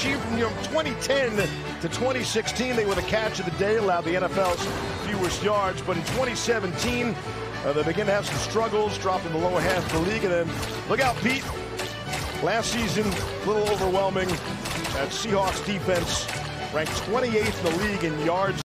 achieved from 2010 to 2016. They were the catch of the day, allowed the NFL's fewest yards. But in 2017, they began to have some struggles, dropped in the lower half of the league. And then, look out, Pete. Last season, a little overwhelming. That Seahawks defense ranked 28th in the league in yards